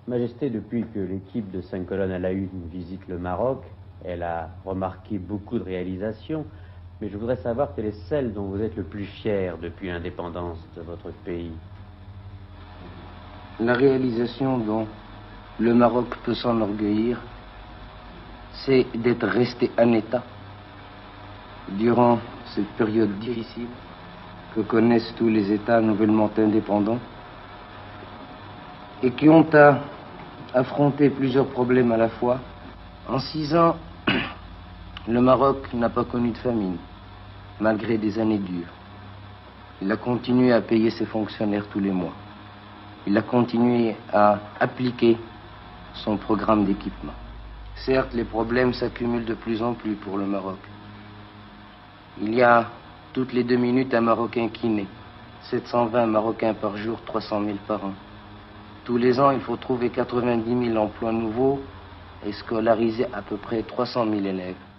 Majesté, depuis que l'équipe de 5 colonnes à la une visite le Maroc, elle a remarqué beaucoup de réalisations, mais je voudrais savoir quelle est celle dont vous êtes le plus fier depuis l'indépendance de votre pays. La réalisation dont le Maroc peut s'enorgueillir, c'est d'être resté en état durant cette période difficile que connaissent tous les États nouvellement indépendants et qui ont à affronter plusieurs problèmes à la fois. En 6 ans, le Maroc n'a pas connu de famine, malgré des années dures. Il a continué à payer ses fonctionnaires tous les mois. Il a continué à appliquer son programme d'équipement. Certes, les problèmes s'accumulent de plus en plus pour le Maroc. Il y a toutes les 2 minutes un Marocain qui naît. 720 Marocains par jour, 300 000 par an. Tous les ans, il faut trouver 90 000 emplois nouveaux et scolariser à peu près 300 000 élèves.